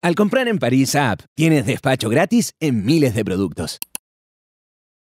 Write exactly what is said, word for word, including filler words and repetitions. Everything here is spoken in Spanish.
Al comprar en París App, tienes despacho gratis en miles de productos.